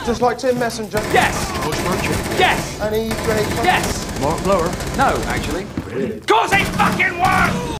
Just like Tim Messenger? Yes! Bush merchant? Yes! Any great... Yes! Mark Blower? No, actually. Brilliant. Cause it fucking works!